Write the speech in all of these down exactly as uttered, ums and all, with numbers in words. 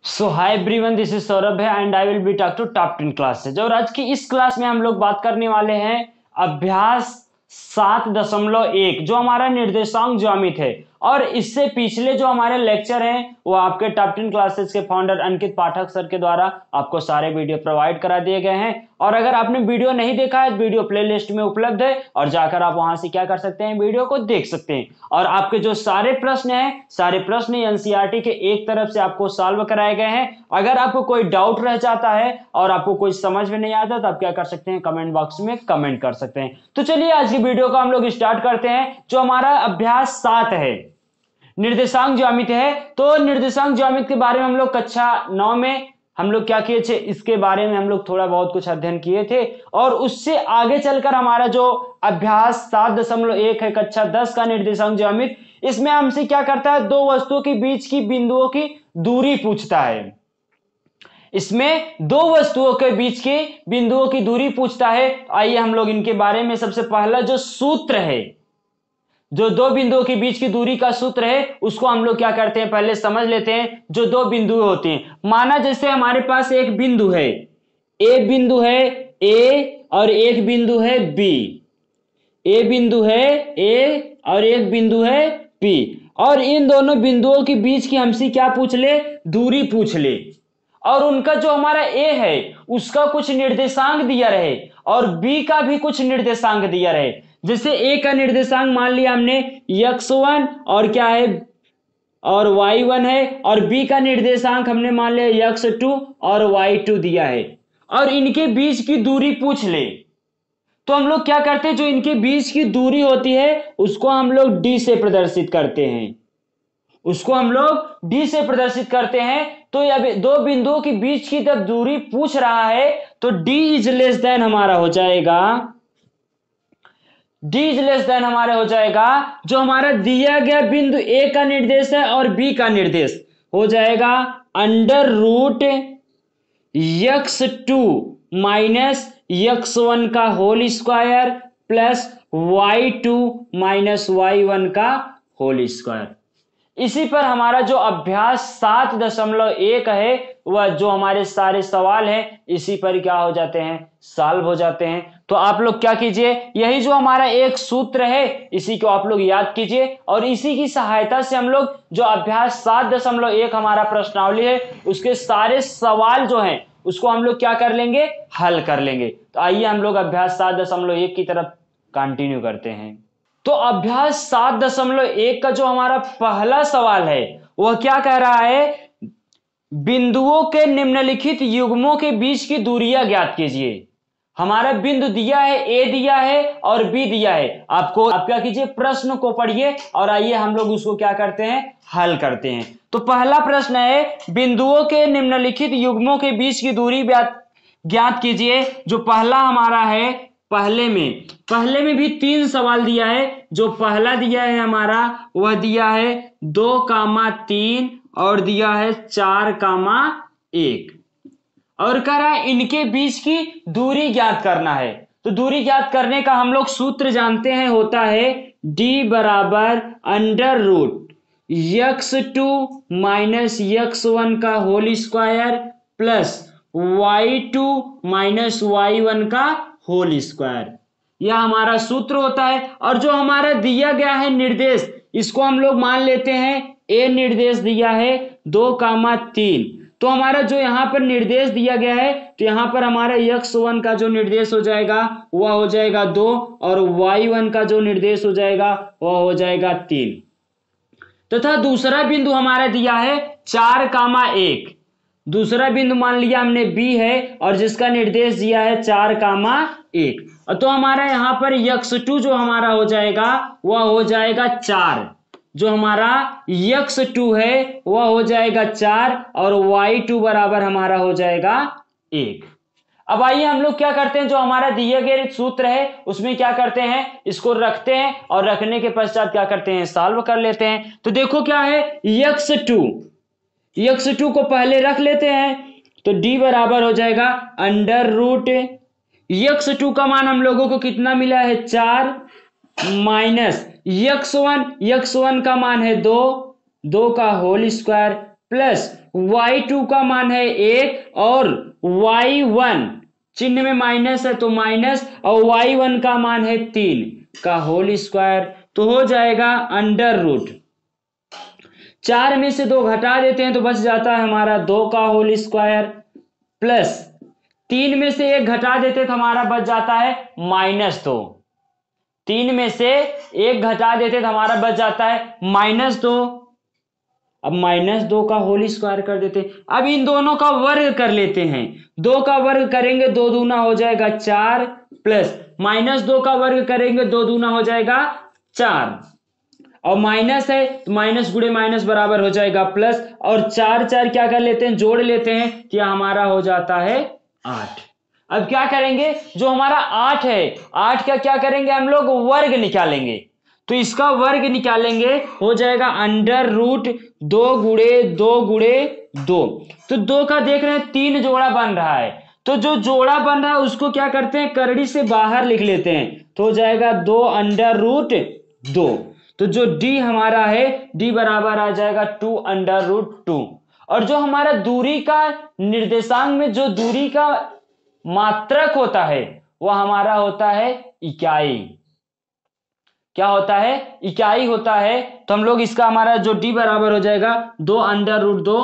So hi everyone, this is Saurabh है and I will be talk to top ten classes. और आज की इस क्लास में हम लोग बात करने वाले हैं अभ्यास सात दशमलव एक जो हमारा निर्देशांक ज्यामिति है। और इससे पिछले जो हमारे लेक्चर हैं वो आपके टॉप टेन क्लासेस के फाउंडर अंकित पाठक सर के द्वारा आपको सारे वीडियो प्रोवाइड करा दिए गए हैं। और अगर आपने वीडियो नहीं देखा है, वीडियो प्लेलिस्ट में उपलब्ध है और जाकर आप वहां से क्या कर सकते हैं, वीडियो को देख सकते हैं। और आपके जो सारे प्रश्न हैं, सारे प्रश्न एनसीईआरटी के एक तरफ से आपको सॉल्व कराए गए हैं। अगर आपको कोई डाउट रह जाता है और आपको कोई समझ में नहीं आता तो आप क्या कर सकते हैं, कमेंट बॉक्स में कमेंट कर सकते हैं। तो चलिए आज की वीडियो को हम लोग स्टार्ट करते हैं। जो हमारा अभ्यास सात है, निर्देशांक ज्यामिति है। तो निर्देशांक ज्यामिति के बारे में हम लोग कक्षा नौ में हम लोग क्या किए थे, इसके बारे में हम लोग थोड़ा बहुत कुछ अध्ययन किए थे। और उससे आगे चलकर हमारा जो अभ्यास सात दशमलव एक है कक्षा दस का निर्देशांक ज्यामिति, इसमें हमसे क्या करता है, दो वस्तुओं के बीच की बिंदुओं की दूरी पूछता है। इसमें दो वस्तुओं के बीच के बिंदुओं की दूरी पूछता है। आइए हम लोग इनके बारे में सबसे पहला जो सूत्र है, जो दो बिंदुओं के बीच की दूरी का सूत्र है, उसको हम लोग क्या करते हैं, पहले समझ लेते हैं। जो दो बिंदु होते हैं, माना जैसे हमारे पास एक बिंदु है, ए बिंदु है ए और एक बिंदु है बी। ए बिंदु है ए और एक बिंदु है बी। और इन दोनों बिंदुओं के बीच की हमसे क्या पूछ ले, दूरी पूछ ले। और उनका जो हमारा ए है उसका कुछ निर्देशांक दिया रहे और बी का भी कुछ निर्देशांक दिया रहे। जैसे ए का निर्देशांक मान लिया हमने एक्स वन और क्या है और वाई वन है, और बी का निर्देशांक हमने मान लिया एक्स टू और वाई टू दिया है। और इनके बीच की दूरी पूछ ले तो हम लोग क्या करते हैं, जो इनके बीच की दूरी होती है उसको हम लोग डी से प्रदर्शित करते हैं। उसको हम लोग डी से प्रदर्शित करते हैं। तो अब दो बिंदुओं के बीच की जब दूरी पूछ रहा है तो डी इज लेस देन हमारा हो जाएगा, डी इज लेस देन हमारा हो जाएगा जो हमारा दिया गया बिंदु ए का निर्देश है और बी का निर्देश हो जाएगा under root X two minus X one का whole square plus Y two minus Y one का होल स्क्वायर। इसी पर हमारा जो अभ्यास सात दशमलव एक है वह जो हमारे सारे सवाल हैं इसी पर क्या हो जाते हैं, सॉल्व हो जाते हैं। तो आप लोग क्या कीजिए, यही जो हमारा एक सूत्र है इसी को आप लोग याद कीजिए और इसी की सहायता से हम लोग जो अभ्यास सात दशमलव एक हमारा प्रश्नावली है उसके सारे सवाल जो हैं उसको हम लोग क्या कर लेंगे, हल कर लेंगे। तो आइए हम लोग अभ्यास सात दशमलव एक की तरफ कंटिन्यू करते हैं। तो अभ्यास सात दशमलव एक का जो हमारा पहला सवाल है वह क्या कह रहा है, बिंदुओं के निम्नलिखित युग्मों के बीच की दूरियां ज्ञात कीजिए। हमारा बिंदु दिया है, ए दिया है और बी दिया है। आपको आप क्या कीजिए, प्रश्न को पढ़िए और आइए हम लोग उसको क्या करते हैं, हल करते हैं। तो पहला प्रश्न है, बिंदुओं के निम्नलिखित युग्मों के बीच की दूरी ज्ञात कीजिए। जो पहला हमारा है, पहले में पहले में भी तीन सवाल दिया है। जो पहला दिया है हमारा वह दिया है दो कामा तीन और दिया है चार कामा एक और कह रहा है इनके बीच की दूरी ज्ञात करना है। तो दूरी ज्ञात करने का हम लोग सूत्र जानते हैं, होता है डी बराबर under root X two minus X one का whole square plus Y two minus Y one का होल स्क्वायर। यह हमारा सूत्र होता है। और जो हमारा दिया गया है निर्देश, इसको हम लोग मान लेते हैं ए निर्देश दिया है दो कामा तीन। तो हमारा जो यहाँ पर निर्देश दिया गया है तो यहाँ पर हमारा एक्स वन का जो निर्देश हो जाएगा वह हो जाएगा दो और वाई वन का जो निर्देश हो जाएगा वह हो जाएगा तीन। तथा तो दूसरा बिंदु हमारा दिया है चार कामा एक। दूसरा बिंदु मान लिया हमने बी है और जिसका निर्देश दिया है चार कामा एक। तो हमारा यहाँ पर एक्स टू जो हमारा हो जाएगा वह हो जाएगा चार। जो हमारा एक्स टू है वह हो जाएगा चार और वाई टू बराबर हमारा हो जाएगा एक। अब आइए हम लोग क्या करते हैं, जो हमारा दिए गए सूत्र है उसमें क्या करते हैं, इसको रखते हैं और रखने के पश्चात क्या करते हैं, सॉल्व कर लेते हैं। तो देखो क्या है, एक्स टू एक्स टू को पहले रख लेते हैं। तो डी बराबर हो जाएगा अंडर रूट एक्स टू का मान हम लोगों को कितना मिला है, चार minus X one X one का मान है दो, दो का whole square plus Y two का मान है एक और वाई वन चिन्ह में माइनस है तो माइनस और वाई वन का मान है तीन का होल स्क्वायर। तो हो जाएगा अंडर रूट, चार में से दो घटा देते हैं तो बच जाता है हमारा दो का होल स्क्वायर, प्लस तीन में से एक घटा देते तो हमारा बच जाता है माइनस दो, तीन में से एक घटा देते तो हमारा बच जाता है माइनस दो। अब माइनस दो का होल स्क्वायर कर देते हैं। अब इन दोनों का वर्ग कर लेते हैं, दो का वर्ग करेंगे दो दूना हो जाएगा चार, प्लस माइनस दो का वर्ग करेंगे दो दूना हो जाएगा चार, और माइनस है तो माइनस गुणे माइनस बराबर हो जाएगा प्लस, और चार चार क्या कर लेते हैं जोड़ लेते हैं कि हमारा हो जाता है आठ। अब क्या करेंगे, जो हमारा आठ है, आठ का क्या करेंगे हम लोग वर्ग निकालेंगे, तो इसका वर्ग निकालेंगे हो जाएगा अंडर रूट दो गुणे दो गुणे दो। तो दो का देख रहे हैं तीन जोड़ा बन रहा है, तो जो जोड़ा बन रहा है उसको क्या करते हैं करड़ी से बाहर लिख लेते हैं, तो हो जाएगा दो अंडर रूट दो। तो जो d हमारा है d बराबर आ जाएगा टू अंडर रूट टू। और जो हमारा दूरी का निर्देशांक में जो दूरी का मात्रक होता है वह हमारा होता है इकाई। क्या होता है, इकाई होता है। तो हम लोग इसका हमारा जो d बराबर हो जाएगा दो अंडर रूट दो,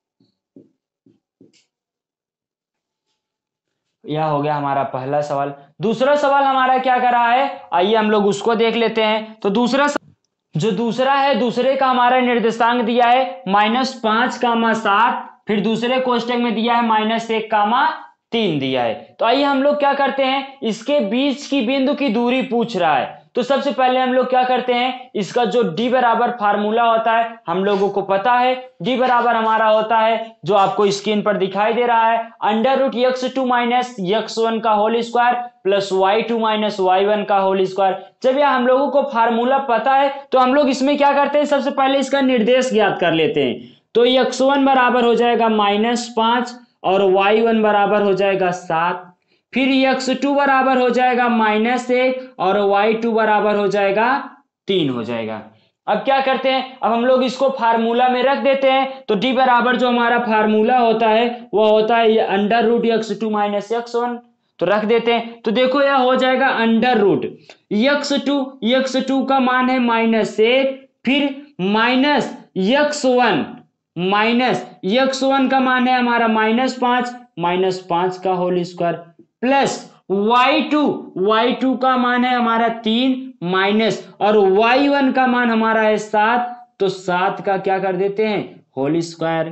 यह हो गया हमारा पहला सवाल। दूसरा सवाल हमारा क्या कर रहा है, आइए हम लोग उसको देख लेते हैं। तो दूसरा जो दूसरा है, दूसरे का हमारा निर्देशांक दिया है माइनस पांच कामा सात, फिर दूसरे कोष्टक में दिया है माइनस एक कामा तीन दिया है। तो आइए हम लोग क्या करते हैं, इसके बीच की बिंदु की दूरी पूछ रहा है, तो सबसे पहले हम लोग क्या करते हैं, इसका जो d बराबर फार्मूला होता है हम लोगों को पता है, d बराबर हमारा होता है जो आपको स्क्रीन पर दिखाई दे रहा है under root X two minus X one का whole square plus Y two minus Y one का होल स्क्वायर। जब यह हम लोगों को फार्मूला पता है तो हम लोग इसमें क्या करते हैं, सबसे पहले इसका निर्देश ज्ञात कर लेते हैं। तो एक्स वन बराबर हो जाएगा माइनस पांच और वाई वन बराबर हो जाएगा सात, फिर एक्स टू बराबर हो जाएगा माइनस एक और वाई टू बराबर हो जाएगा तीन हो जाएगा। अब क्या करते हैं, अब हम लोग इसको फार्मूला में रख देते हैं। तो d बराबर जो हमारा फार्मूला होता है वह होता है under root X two minus X one, तो रख देते हैं। तो देखो यह हो जाएगा under root X two, X two का मान है माइनस एक, फिर minus X one, minus X one का मान है हमारा माइनस पांच, माइनस पांच का whole square plus Y two, Y two का मान है हमारा तीन माइनस और वाई वन का मान हमारा है सात, तो सात का क्या कर देते हैं होल स्क्वायर।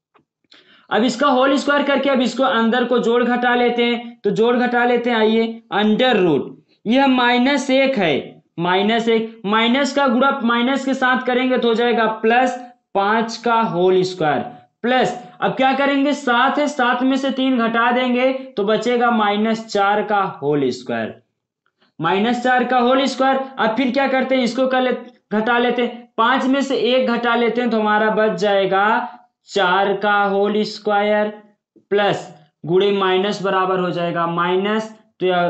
अब इसका होल स्क्वायर करके अब इसको अंदर को जोड़ घटा लेते हैं, तो जोड़ घटा लेते हैं। आइए अंडर रूट यह माइनस एक है, माइनस एक माइनस का गुणा माइनस के साथ करेंगे तो हो जाएगा प्लस पांच का होल स्क्वायर प्लस, अब क्या करेंगे सात है, सात में से तीन घटा देंगे तो बचेगा माइनस चार का होल स्क्वायर, माइनस चार का होल स्क्वायर। अब फिर क्या करते हैं, इसको कर ले घटा लेते हैं, पांच में से एक घटा लेते हैं तो हमारा बच जाएगा चार का होल स्क्वायर प्लस गुणे माइनस बराबर हो जाएगा माइनस, तो यह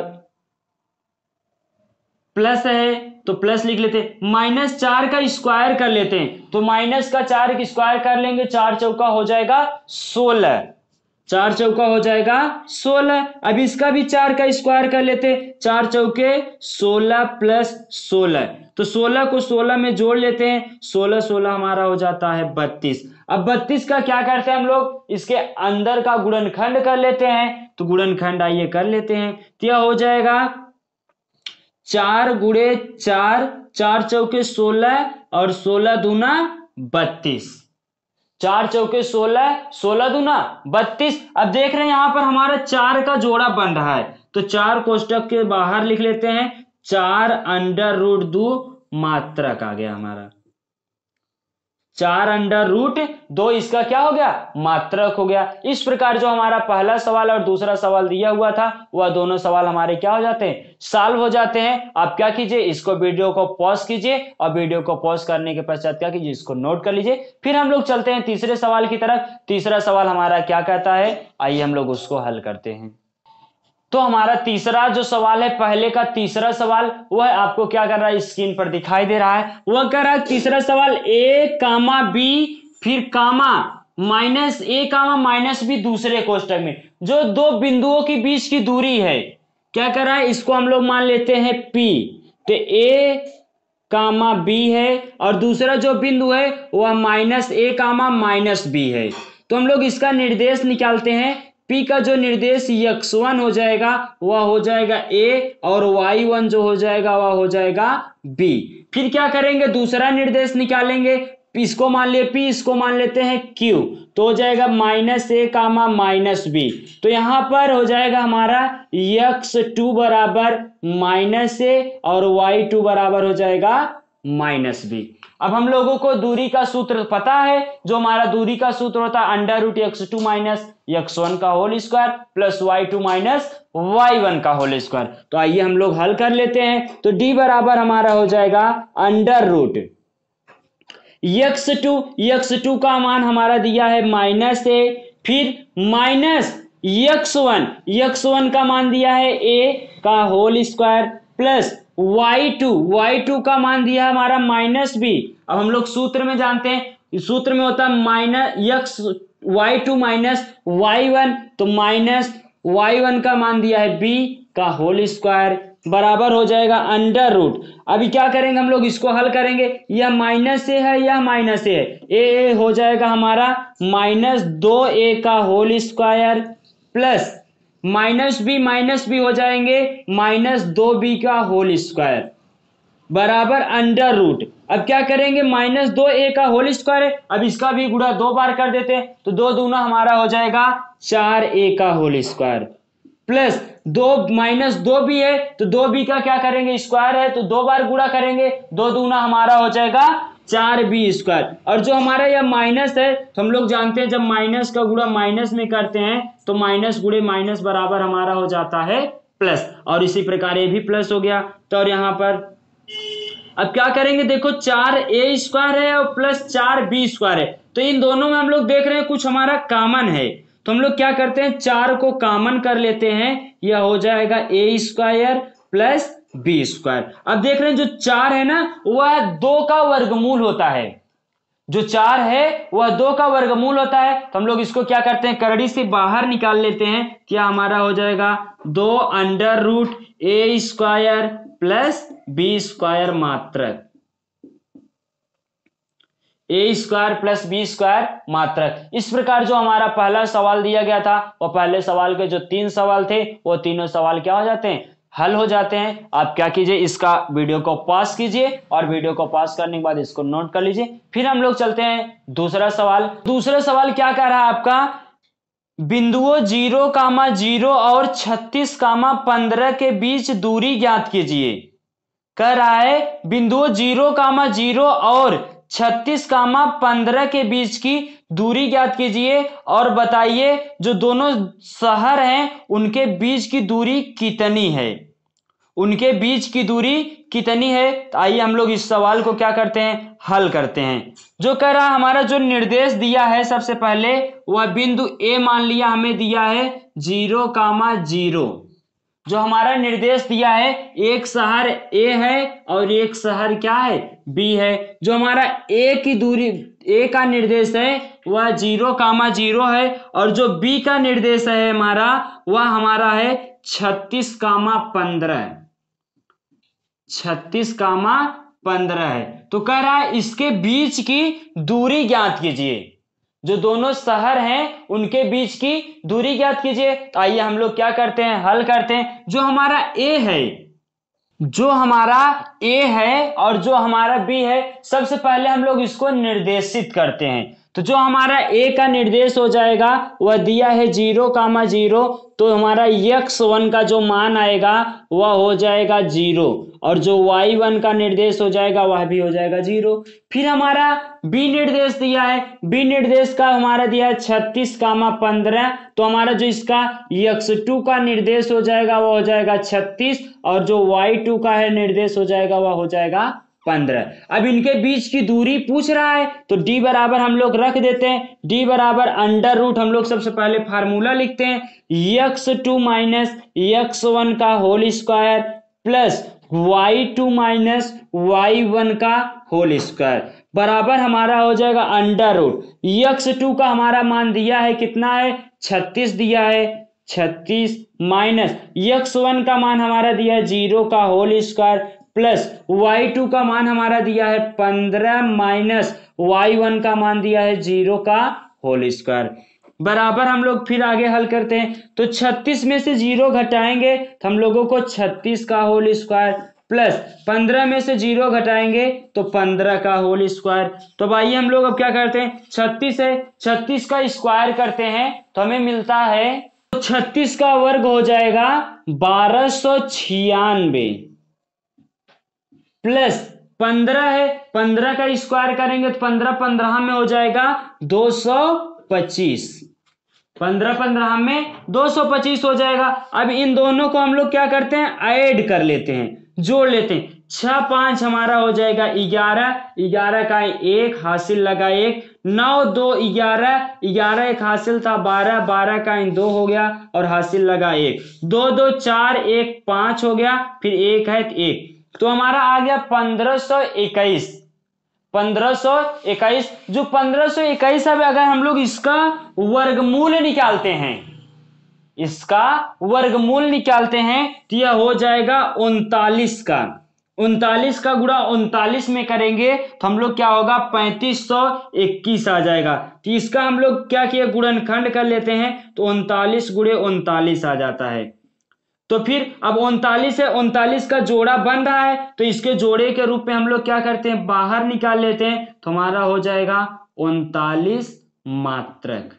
प्लस है तो प्लस लिख लेते हैं, माइनस चार का स्क्वायर कर लेते हैं तो माइनस का चार का स्क्वायर कर लेंगे, चार चौका हो जाएगा सोलह, चार चौका हो जाएगा सोलह। अब इसका भी चार का स्क्वायर कर लेते, चार चौके सोलह प्लस सोलह, तो सोलह को सोलह में जोड़ लेते हैं, सोलह सोलह हमारा हो जाता है बत्तीस। अब बत्तीस का क्या करते हैं हम लोग, इसके अंदर का गुणनखंड कर लेते हैं, तो गुणनखंड आइए कर लेते हैं। तो यह हो जाएगा चार गुणे चार, चार चौके सोलह और सोलह दूना बत्तीस, चार चौके सोलह, सोलह दूना बत्तीस। अब देख रहे हैं यहां पर हमारा चार का जोड़ा बन रहा है, तो चार कोष्टक के बाहर लिख लेते हैं, चार अंडर रूट दो मात्रक आ गया हमारा, चार अंडर रूट दो इसका क्या हो गया मात्रक हो गया। इस प्रकार जो हमारा पहला सवाल और दूसरा सवाल दिया हुआ था वह दोनों सवाल हमारे क्या हो जाते हैं सॉल्व हो जाते हैं। आप क्या कीजिए, इसको वीडियो को पॉज कीजिए और वीडियो को पॉज करने के पश्चात क्या कीजिए, इसको नोट कर लीजिए। फिर हम लोग चलते हैं तीसरे सवाल की तरफ। तीसरा सवाल हमारा क्या कहता है, आइए हम लोग उसको हल करते हैं। तो हमारा तीसरा जो सवाल है, पहले का तीसरा सवाल वह आपको क्या कर रहा है स्क्रीन पर दिखाई दे रहा है, वह कर रहा है तीसरा सवाल ए कामा बी फिर comma minus A comma minus B दूसरे कोष्टक में। जो दो बिंदुओं के बीच की दूरी है क्या कर रहा है, इसको हम लोग मान लेते हैं P, तो A कामा B है और दूसरा जो बिंदु है वह minus A comma minus B है। तो हम लोग इसका निर्देश निकालते हैं। P का जो निर्देश एक्स वन हो जाएगा वह हो जाएगा A और वाई वन जो हो जाएगा वह हो जाएगा B। फिर क्या करेंगे, दूसरा निर्देश निकालेंगे। इसको मान लिए P, इसको मान लेते हैं Q, तो हो जाएगा minus A comma minus B. तो यहाँ पर हो जाएगा हमारा एक्स टू बराबर माइनस ए और वाई टू बराबर हो जाएगा माइनस बी। अब हम लोगों को दूरी का सूत्र पता है, जो हमारा दूरी का सूत्र होता है under root X two minus X one का whole square plus Y two minus Y one का होल स्क्वायर। तो आइए हम लोग हल कर लेते हैं। तो डी बराबर हमारा हो जाएगा under root X two, X two का मान हमारा दिया है माइनस ए, फिर minus X one, X one का मान दिया है ए का whole square plus Y two, Y two का मान दिया है हमारा माइनस बी। अब हम लोग सूत्र में जानते हैं, सूत्र में होता है minus X Y two minus Y one, तो माइनस वाई वन का मान दिया है बी का होल स्क्वायर बराबर हो जाएगा अंडर रूट। अभी क्या करेंगे हम लोग, इसको हल करेंगे। यह माइनस ए है, यह माइनस ए है, ए ए हो जाएगा हमारा माइनस दो ए का whole square plus minus B, minus B हो जाएंगे माइनस दो बी का होल स्क्वायर बराबर अंडर रूट। अब क्या करेंगे, माइनस दो ए का होल स्क्वायर है, अब इसका भी गुणा दो बार कर देते हैं, तो दो दूना हमारा हो जाएगा चार ए का होल स्क्वायर प्लस दो माइनस दो बी है, तो दो बी का क्या करेंगे, स्क्वायर है, तो दो बार गुणा करेंगे, दो दूना हमारा हो जाएगा चार बी स्क्वायर। और जो हमारा यह माइनस है, तो हम लोग जानते हैं जब माइनस का गुणा माइनस में करते हैं तो माइनस गुणे माइनस बराबर हमारा हो जाता है प्लस, और इसी प्रकार ये भी प्लस हो गया। तो और यहाँ पर अब क्या करेंगे, देखो चार ए स्क्वायर है और प्लस चार बी स्क्वायर है, तो इन दोनों में हम लोग देख रहे हैं कुछ हमारा कॉमन है, तो हम लोग क्या करते हैं चार को कॉमन कर लेते हैं, यह हो जाएगा A square plus B square. अब देख रहे हैं जो चार है ना वह दो का वर्गमूल होता है, जो चार है वह दो का वर्गमूल होता है, तो हम लोग इसको क्या करते हैं करड़ी से बाहर निकाल लेते हैं। क्या हमारा हो जाएगा दो under root A square plus B square मात्रक, A square plus B square मात्रक। इस प्रकार जो हमारा पहला सवाल दिया गया था वो पहले सवाल के जो तीन सवाल थे वो तीनों सवाल क्या हो जाते हैं, हल हो जाते हैं। आप क्या कीजिए, इसका वीडियो को पॉज कीजिए और वीडियो को पॉज करने के बाद इसको नोट कर लीजिए। फिर हम लोग चलते हैं दूसरा सवाल। दूसरा सवाल क्या कह रहा है आपका, बिंदुओं जीरो कामा जीरो और छत्तीस कामा पंद्रह के बीच दूरी ज्ञात कीजिए। कह रहा है बिंदुओं जीरो कामा जीरो और छत्तीस कामा पंद्रह के बीच की दूरी ज्ञात कीजिए और बताइए जो दोनों शहर हैं उनके बीच की दूरी कितनी है, उनके बीच की दूरी कितनी है। तो आइए हम लोग इस सवाल को क्या करते हैं, हल करते हैं। जो कह रहा है हमारा जो निर्देश दिया है सबसे पहले वह बिंदु ए मान लिया, हमें दिया है जीरो कामा जीरो। जो हमारा निर्देश दिया है एक शहर ए है और एक शहर क्या है बी है। जो हमारा ए की दूरी, ए का निर्देश है वह जीरो कामा जीरो है और जो बी का निर्देश है हमारा वह हमारा है छत्तीस कामा पंद्रह, छत्तीस कामा पंद्रह है। तो कह रहा है इसके बीच की दूरी ज्ञात कीजिए, जो दोनों शहर हैं उनके बीच की दूरी ज्ञात कीजिए। तो आइए हम लोग क्या करते हैं, हल करते हैं। जो हमारा ए है, जो हमारा ए है और जो हमारा बी है, सबसे पहले हम लोग इसको निर्देशित करते हैं। तो जो हमारा ए का निर्देश हो जाएगा वह दिया है जीरो कामा जीरो, तो हमारा एक्स वन का जो मान आएगा वह हो जाएगा जीरो और जो वाई वन का निर्देश हो जाएगा वह भी हो जाएगा जीरो। फिर हमारा बी निर्देश दिया है, बी निर्देश का हमारा दिया है छत्तीस कामा पंद्रह, तो हमारा जो इसका एक्स टू का निर्देश हो जाएगा वह हो जाएगा छत्तीस और जो वाई टू का है निर्देश हो जाएगा वह हो जाएगा पंद्रह। अब इनके बीच की दूरी पूछ रहा है तो डी बराबर हम लोग रख देते हैं, डी बराबर अंडर रूट हम लोग सबसे पहले फार्मूला लिखते हैं X two minus X one का whole square plus Y two minus Y one का होल स्क्वायर। बराबर हमारा हो जाएगा अंडर रूट यक्स टू का हमारा मान दिया है कितना है छत्तीस दिया है छत्तीस माइनस यक्स वन का मान हमारा दिया है जीरो का whole square plus Y two का मान हमारा दिया है पंद्रह माइनस वाई वन का मान दिया है जीरो का होल स्क्वायर बराबर हम लोग फिर आगे हल करते हैं तो छत्तीस में से जीरो घटाएंगे तो हम लोगों को छत्तीस का होल स्क्वायर प्लस पंद्रह में से जीरो घटाएंगे तो पंद्रह का होल स्क्वायर तो आइए हम लोग अब क्या करते हैं छत्तीस है छत्तीस का स्क्वायर करते हैं तो हमें मिलता है तो छत्तीस का वर्ग हो जाएगा बारह सौ छियानवे प्लस पंद्रह है पंद्रह का स्क्वायर करेंगे तो पंद्रह पंद्रह में हो जाएगा दो सौ पच्चीस पंद्रह पंद्रह में दो सौ पच्चीस हो जाएगा। अब इन दोनों को हम लोग क्या करते हैं ऐड कर लेते हैं जोड़ लेते हैं छह पांच हमारा हो जाएगा ग्यारह ग्यारह का एक हासिल लगा एक नौ दो ग्यारह ग्यारह एक हासिल था बारह बारह का दो हो गया और हासिल लगा एक दो दो चार एक पांच हो गया फिर एक है एक तो हमारा आ गया पंद्रह सौ इक्कीस पंद्रह सौ इक्कीस जो पंद्रह सौ इक्कीस है अगर हम लोग इसका वर्गमूल निकालते हैं इसका वर्गमूल निकालते हैं तो यह हो जाएगा उनतालीस का उनतालीस का गुणा उनतालीस में करेंगे तो हम लोग क्या होगा पैंतीस सौ इक्कीस आ जाएगा तो इसका हम लोग क्या किए गुणनखंड कर लेते हैं तो उनतालीस गुणे उनतालीस आ जाता है तो फिर अब उनतालीस है उनतालीस का जोड़ा बन रहा है तो इसके जोड़े के रूप में हम लोग क्या करते हैं बाहर निकाल लेते हैं तो हमारा हो जाएगा उनतालीस मात्रक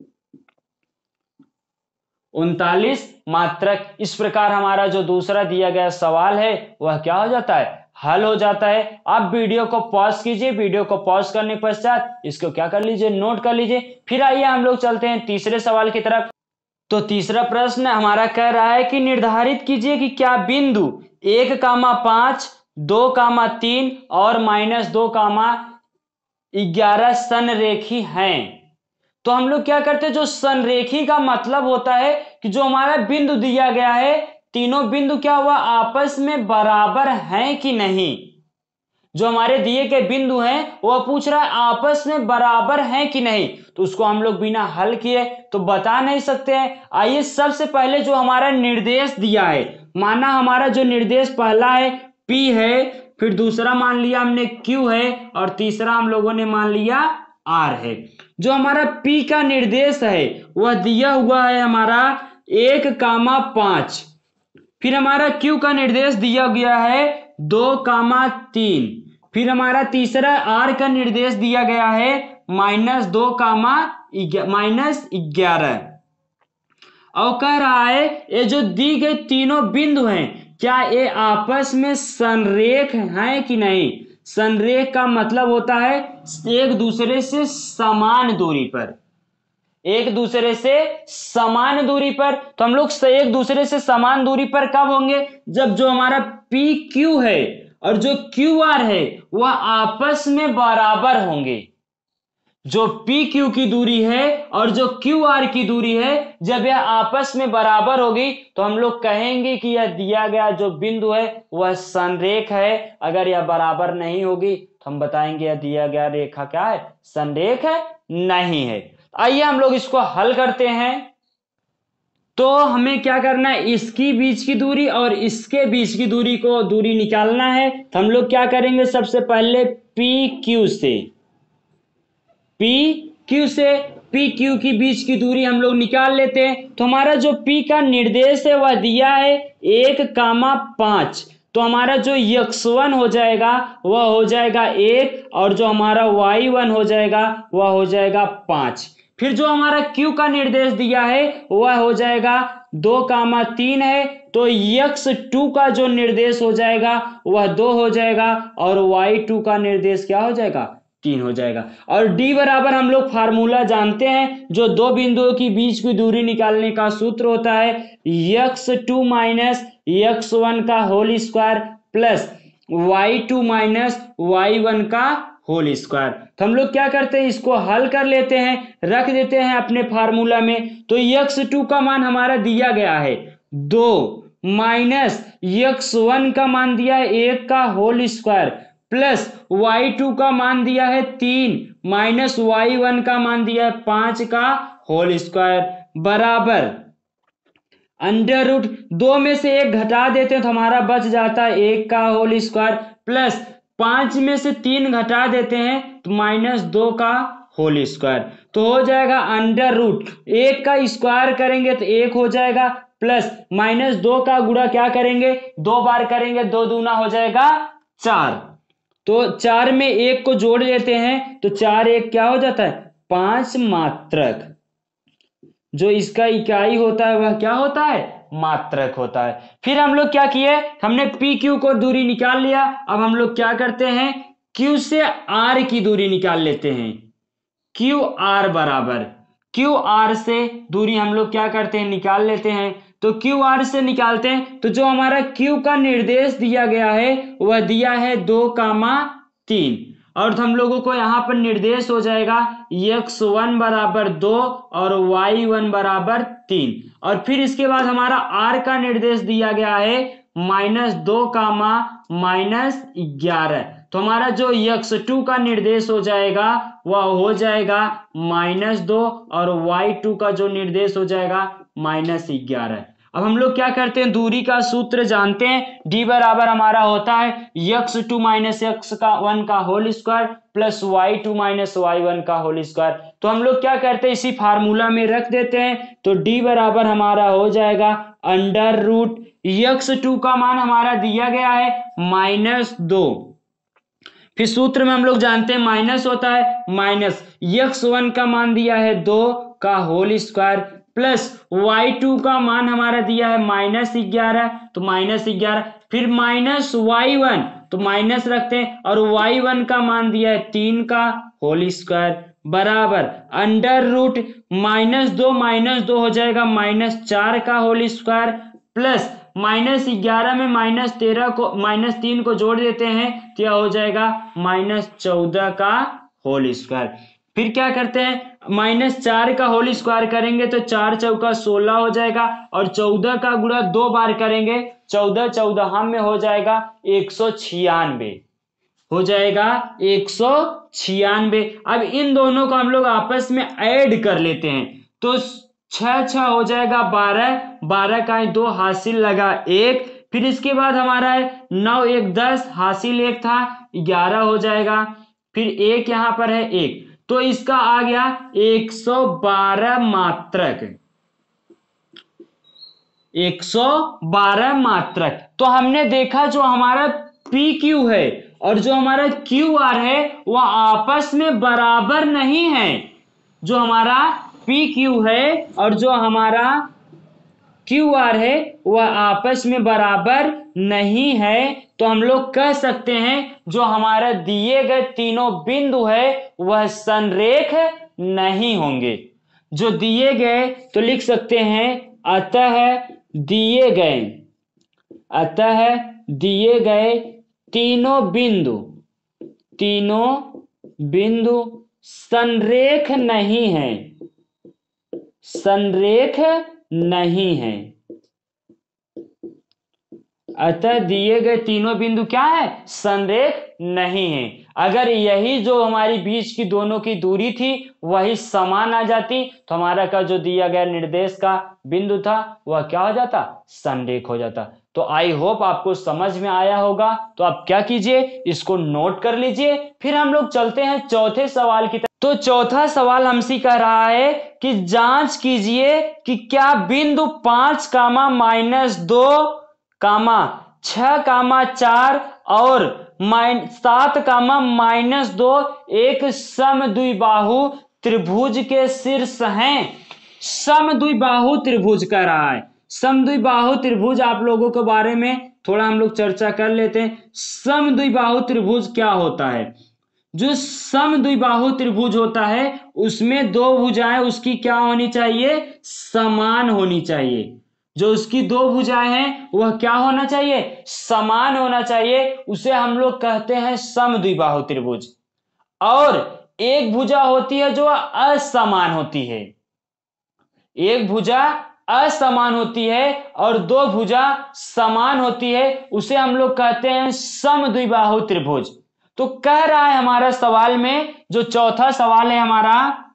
उनतालीस मात्रक। इस प्रकार हमारा जो दूसरा दिया गया सवाल है वह क्या हो जाता है हल हो जाता है। आप वीडियो को पॉज कीजिए वीडियो को पॉज करने के पश्चात इसको क्या कर लीजिए नोट कर लीजिए। फिर आइए हम लोग चलते हैं तीसरे सवाल की तरफ। तो तीसरा प्रश्न हमारा कह रहा है कि निर्धारित कीजिए कि क्या बिंदु एक कामा पांच दो कामा तीन और माइनस दो कामा ग्यारह संरेखी हैं। तो हम लोग क्या करते हैं जो संरेखी का मतलब होता है कि जो हमारा बिंदु दिया गया है तीनों बिंदु क्या हुआ आपस में बराबर हैं कि नहीं। जो हमारे दिए गए बिंदु हैं वह पूछ रहा है आपस में बराबर हैं कि नहीं तो उसको हम लोग बिना हल किए तो बता नहीं सकते हैं। आइए सबसे पहले जो हमारा निर्देश दिया है माना हमारा जो निर्देश पहला है P है फिर दूसरा मान लिया हमने Q है और तीसरा हम लोगों ने मान लिया R है। जो हमारा P का निर्देश है वह दिया हुआ है हमारा एक कामा पांच फिर हमारा Q का निर्देश दिया गया है दो कामा तीन फिर हमारा तीसरा R का निर्देश दिया गया है माइनस दो कामा माइनस ग्यारह और कह रहा है ये जो दी गई तीनों बिंदु हैं क्या ये आपस में संरेख हैं कि नहीं। संरेख का मतलब होता है एक दूसरे से समान दूरी पर एक दूसरे से समान दूरी पर। तो हम लोग एक दूसरे से समान दूरी पर कब होंगे जब जो हमारा पी क्यू है और जो क्यू आर है वह आपस में बराबर होंगे। जो पी क्यू की दूरी है और जो क्यू आर की दूरी है जब यह आपस में बराबर होगी तो हम लोग कहेंगे कि यह दिया गया जो बिंदु है वह संरेख है। अगर यह बराबर नहीं होगी तो हम बताएंगे यह दिया गया रेखा क्या है संरेख है नहीं है। आइए हम लोग इसको हल करते हैं। तो हमें क्या करना है इसकी बीच की दूरी और इसके बीच की दूरी को दूरी निकालना है। तो हम लोग क्या करेंगे सबसे पहले पी क्यू से पी क्यू से पी क्यू की बीच की दूरी हम लोग निकाल लेते हैं। तो हमारा जो पी का निर्देश है वह दिया है एक कामा पांच तो हमारा जो यक्स वन हो जाएगा वह हो जाएगा एक और जो हमारा वाई वन हो जाएगा वह हो जाएगा पांच। फिर जो हमारा Q का निर्देश दिया है वह हो जाएगा दो कामा तीन है तो यक्स टू का जो निर्देश हो जाएगा वह दो हो जाएगा और वाई टू का निर्देश क्या हो जाएगा तीन हो जाएगा। और D बराबर हम लोग फार्मूला जानते हैं जो दो बिंदुओं की बीच की दूरी निकालने का सूत्र होता है x two minus x one का whole square plus Y two minus Y one का होल स्क्वायर। तो हम लोग क्या करते हैं इसको हल कर लेते हैं रख देते हैं अपने फार्मूला में। तो यक्स टू का मान हमारा दिया गया है दो माइनस यक्स वन का मान दिया है एक का whole square plus Y two का मान दिया है तीन माइनस वाई वन का मान दिया है पांच का होल स्क्वायर बराबर अंडर रूट दो में से एक घटा देते हैं तो हमारा बच जाता है एक का होल स्क्वायर प्लस पांच में से तीन घटा देते हैं तो माइनस दो का होल स्क्वायर। तो हो जाएगा अंडर रूट एक का स्क्वायर करेंगे तो एक हो जाएगा प्लस माइनस दो का गुणा क्या करेंगे दो बार करेंगे दो दूना हो जाएगा चार। तो चार में एक को जोड़ लेते हैं तो चार एक क्या हो जाता है पांच मात्रक। जो इसका इकाई होता है वह क्या होता है मात्रक होता है। फिर हम लोग क्या किए हमने पी क्यू को दूरी निकाल लिया। अब हम लोग क्या करते हैं क्यू से आर की दूरी निकाल लेते हैं। क्यू आर बराबर क्यू आर से दूरी हम लोग क्या करते हैं निकाल लेते हैं। तो क्यू आर से निकालते हैं तो जो हमारा क्यू का निर्देश दिया गया है वह दिया है दो कामा तीन और हम लोगों को यहाँ पर निर्देश हो जाएगा एक्स वन बराबर दो और वाई वन बराबर तीन और फिर इसके बाद हमारा आर का निर्देश दिया गया है माइनस दो कामा माइनस ग्यारह। तो हमारा जो एक्स टू का निर्देश हो जाएगा वह हो जाएगा माइनस दो और वाई टू का जो निर्देश हो जाएगा माइनस ग्यारह। अब हम लोग क्या करते हैं दूरी का सूत्र जानते हैं d बराबर हमारा होता है एक्स टू माइनस एक्स का वन का whole square plus Y two minus Y one का होल स्क्वायर। तो हम लोग क्या करते हैं इसी फार्मूला में रख देते हैं। तो d बराबर हमारा हो जाएगा अंडर रूट एक्स टू का मान हमारा दिया गया है माइनस दो। फिर सूत्र में हम लोग जानते हैं माइनस होता है माइनस एक्स वन का मान दिया है दो का whole square plus Y two का मान हमारा दिया है माइनस ग्यारह तो माइनस ग्यारह फिर माइनस वाई वन तो माइनस रखते हैं और वाई वन का मान दिया है तीन का होल स्क्वायर बराबर अंडर रूट माइनस दो माइनस दो हो जाएगा माइनस चार का होल स्क्वायर प्लस माइनस ग्यारह में माइनस तेरह को माइनस तीन को जोड़ देते हैं तो यह हो जाएगा माइनस चौदह का होल स्क्वायर। फिर क्या करते हैं माइनस चार का होल स्क्वायर करेंगे तो चार चौका सोलह हो जाएगा और चौदह का गुणा दो बार करेंगे चौदह चौदह हम में हो जाएगा एक सौ छियानवे हो जाएगा एक सौ छियानवे। अब इन दोनों को हम लोग आपस में ऐड कर लेते हैं तो छह छह हो जाएगा बारह बारह का दो हासिल लगा एक फिर इसके बाद हमारा है नौ एक दस हासिल एक था ग्यारह हो जाएगा फिर एक यहाँ पर है एक तो इसका आ गया एक सौ बारह मात्रक एक सौ बारह मात्रक। तो हमने देखा जो हमारा पी क्यू है और जो हमारा क्यू आर है वह आपस में बराबर नहीं है। जो हमारा पी क्यू है और जो हमारा क्यू आर है वह आपस में बराबर नहीं है। तो हम लोग कह सकते हैं जो हमारा दिए गए तीनों बिंदु है वह संरेख नहीं होंगे। जो दिए गए तो लिख सकते हैं अतः दिए गए अतः दिए गए तीनों बिंदु तीनों बिंदु संरेख नहीं है संरेख नहीं है। अतः दिए गए तीनों बिंदु क्या है संरेख नहीं है। अगर यही जो हमारी बीच की दोनों की दूरी थी वही समान आ जाती तो हमारा का जो दिया गया निर्देश का बिंदु था वह क्या हो जाता संरेख हो जाता। तो आई होप आपको समझ में आया होगा। तो आप क्या कीजिए इसको नोट कर लीजिए। फिर हम लोग चलते हैं चौथे सवाल की तरफ। तो चौथा सवाल हमसे कह रहा है कि जांच कीजिए कि क्या बिंदु पांच कामा माइनस दो कामा छह कामा चार और माइन सात कामा माइनस दो एक समद्विबाहु त्रिभुज के शीर्ष हैं। समद्विबाहु त्रिभुज कह रहा है। समद्विबाहु त्रिभुज आप लोगों के बारे में थोड़ा हम लोग चर्चा कर लेते हैं। समद्विबाहु त्रिभुज क्या होता है। जो समद्विबाहु त्रिभुज होता है उसमें दो भुजाएं उसकी क्या होनी चाहिए समान होनी चाहिए। जो उसकी दो भुजाएं हैं वह क्या होना चाहिए समान होना चाहिए। उसे हम लोग कहते हैं समद्विबाहु त्रिभुज। और एक भुजा होती है जो असमान होती है। एक भुजा असमान होती है और दो भुजा समान होती है उसे हम लोग कहते हैं समद्विबाहु त्रिभुज। तो कह रहा है हमारा सवाल में, जो चौथा सवाल है हमारा,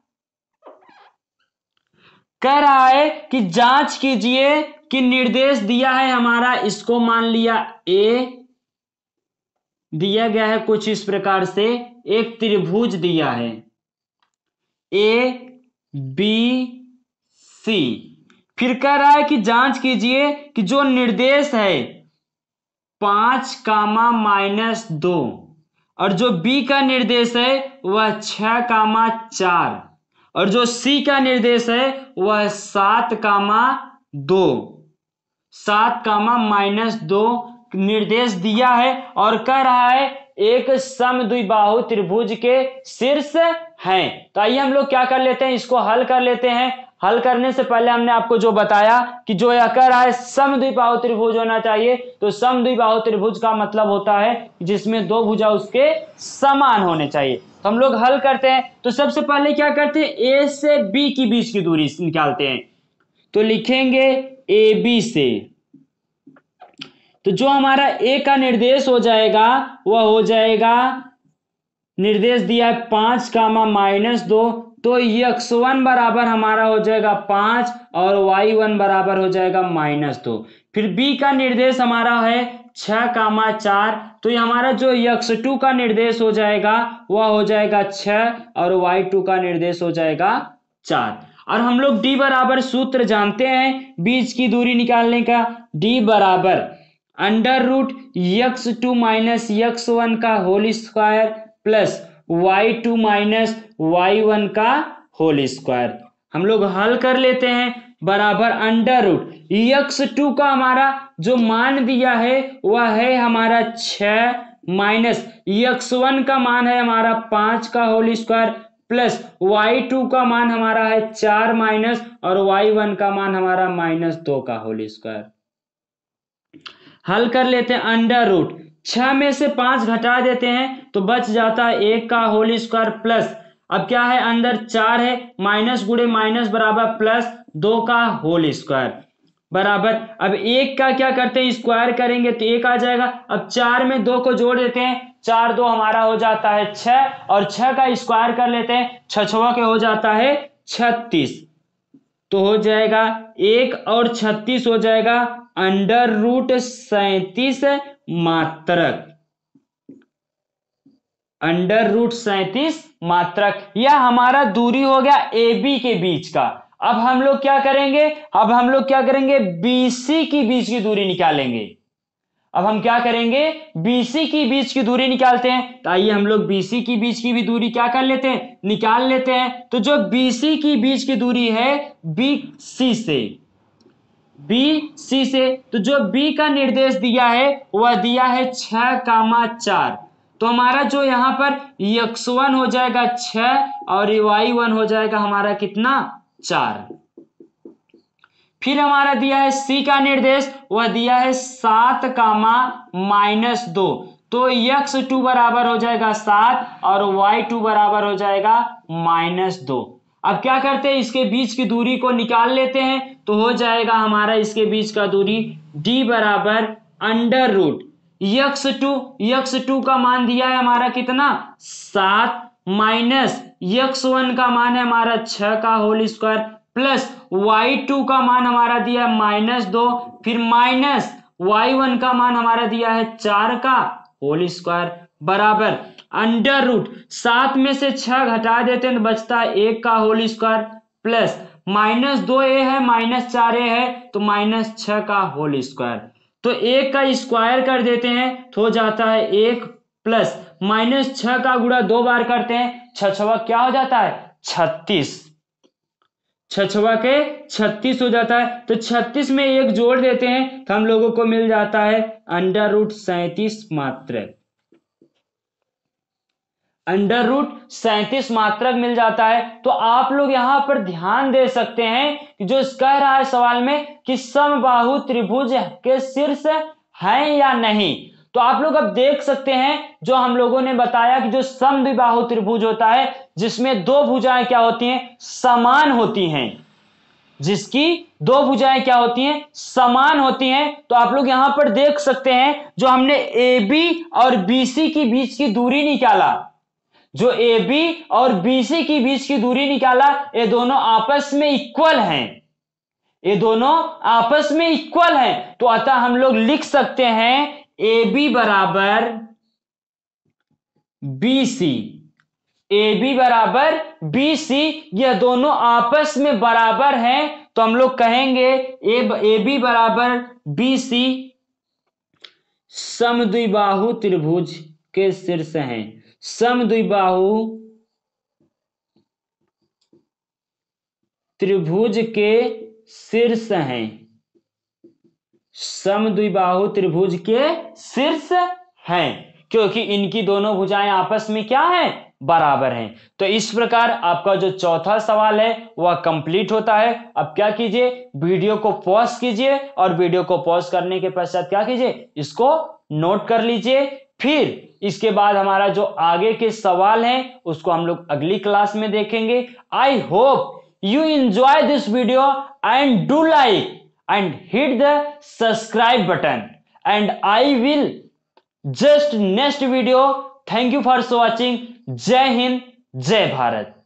कह रहा है कि जांच कीजिए कि निर्देश दिया है हमारा, इसको मान लिया ए, दिया गया है कुछ इस प्रकार से, एक त्रिभुज दिया है ए बी सी। फिर कह रहा है कि जांच कीजिए कि जो निर्देश है पांच कामा माइनस दो और जो बी का निर्देश है वह छह कामा चार और जो सी का निर्देश है वह सात कामा दो, सात कामा माइनस दो निर्देश दिया है और कह रहा है एक समद्विबाहु त्रिभुज के शीर्ष हैं। तो आइए हम लोग क्या कर लेते हैं, इसको हल कर लेते हैं। हल करने से पहले हमने आपको जो बताया कि जो यह कह रहा है समद्विबाहु त्रिभुज होना चाहिए, तो समद्विबाहु त्रिभुज का मतलब होता है जिसमें दो भुजा उसके समान होने चाहिए। तो हम लोग हल करते हैं। तो सबसे पहले क्या करते हैं, ए से बी के बीच की दूरी निकालते हैं। तो लिखेंगे ए बी से, तो जो हमारा ए का निर्देश हो जाएगा वह हो जाएगा, निर्देश दिया है पांच कामा माइनस दो, तो यक्स वन बराबर हमारा हो जाएगा पांच और वाई वन बराबर हो जाएगा माइनस दो। फिर बी का निर्देश हमारा है छह कामा चार, तो ये हमारा जो यक्स टू का निर्देश हो जाएगा वह हो जाएगा छह और वाई टू का निर्देश हो जाएगा चार। और हम लोग डी बराबर सूत्र जानते हैं बीच की दूरी निकालने का, डी बराबर under root x two minus x one का whole square plus Y two minus Y one का होल स्क्वायर। हम लोग हल कर लेते हैं, बराबर अंडर रूट यक्स टू का हमारा जो मान दिया है वह है हमारा छह माइनस यक्स वन का मान है हमारा पांच का whole square plus Y two का मान हमारा है चार माइनस और वाई वन का मान हमारा माइनस दो का होल स्क्वायर। हल कर लेते हैं, अंडर रूट छह में से पांच घटा देते हैं तो बच जाता है एक का होल स्क्वायर प्लस, अब क्या है अंदर चार है, माइनस गुणे माइनस बराबर प्लस दो का होल स्क्वायर बराबर, अब एक का क्या करते हैं स्क्वायर करेंगे तो एक आ जाएगा। अब चार में दो को जोड़ देते हैं, चार दो हमारा हो जाता है छह और छह का स्क्वायर कर लेते हैं, छह छवा के हो जाता है छत्तीस, तो हो जाएगा एक और छत्तीस हो जाएगा अंडर रूट सैतीस मात्रक, अंडर रूट सैतीस मात्रक। यह हमारा दूरी हो गया ए बी के बीच का। अब हम लोग क्या करेंगे, अब हम लोग क्या करेंगे बीसी की बीच की दूरी निकालेंगे। अब हम क्या करेंगे बीसी की बीच की दूरी निकालते हैं, तो आइए हम लोग बीसी की बीच की भी दूरी क्या कर लेते हैं निकाल लेते हैं। तो जो बीसी की बीच की दूरी है बीसी से, बीसी से, तो जो बी का निर्देश दिया है वह दिया है छह कामा चार, तो हमारा जो यहां पर यक्स वन हो जाएगा छह और वाई वन हो जाएगा हमारा कितना चार। फिर हमारा दिया है सी का निर्देश, वह दिया है सात कामा माइनस दो, तो यक्स टू बराबर हो जाएगा सात और वाई टू बराबर हो जाएगा माइनस दो। अब क्या करते हैं इसके बीच की दूरी को निकाल लेते हैं, तो हो जाएगा हमारा इसके बीच का दूरी डी बराबर under root x two, x two का मान दिया है हमारा कितना सात माइनस यक्स वन का मान है हमारा छह का whole square plus Y two का मान हमारा दिया है माइनस दो, फिर माइनस वाई वन का मान हमारा दिया है चार का होल स्क्वायर बराबर अंडर रूट सात में से छह घटा देते हैं तो बचता है एक का होल स्क्वायर प्लस माइनस दो ए है माइनस चार ए है तो माइनस छह का होल स्क्वायर, तो एक का स्क्वायर कर देते हैं तो हो जाता है एक प्लस माइनस छह का गुणा दो बार करते हैं, छह छवा क्या हो जाता है छत्तीस, छह छवा के छत्तीस हो जाता है। तो छत्तीस में एक जोड़ देते हैं तो हम लोगों को मिल जाता है अंडर रूट सैंतीस मात्रक, अंडर रूट सैंतीस मात्रक मिल जाता है। तो आप लोग यहां पर ध्यान दे सकते हैं कि जो कह रहा है सवाल में कि समबाहु त्रिभुज के शीर्ष हैं या नहीं, तो आप लोग अब देख सकते हैं जो हम लोगों ने बताया कि जो समद्विबाहु त्रिभुज होता है जिसमें दो भुजाएं क्या होती हैं समान होती हैं, जिसकी दो भुजाएं क्या होती हैं, समान होती हैं। तो आप लोग यहां पर देख सकते हैं, जो हमने ए बी और बी सी की बीच की दूरी निकाला, जो ए बी और बी सी की बीच की दूरी निकाला, ये दोनों आपस में इक्वल हैं, ये दोनों आपस में इक्वल हैं। तो अतः हम लोग लिख सकते हैं ए बी बराबर बी सी, ए बी बराबर बी सी, यह दोनों आपस में बराबर हैं। तो हम लोग कहेंगे ए बी बराबर बी सी समद्विबाहु त्रिभुज के शीर्ष हैं। समद्विबाहु त्रिभुज के शीर्ष हैं, समद्विबाहु त्रिभुज के शीर्ष हैं, क्योंकि इनकी दोनों भुजाएं आपस में क्या है, बराबर हैं। तो इस प्रकार आपका जो चौथा सवाल है वह कंप्लीट होता है। अब क्या कीजिए, वीडियो को पॉज कीजिए और वीडियो को पॉज करने के पश्चात क्या कीजिए, इसको नोट कर लीजिए। फिर इसके बाद हमारा जो आगे के सवाल हैं उसको हम लोग अगली क्लास में देखेंगे। I hope you enjoy this video and do like and hit the subscribe button, and I will just next video. Thank you for watching. जय हिंद, जय भारत।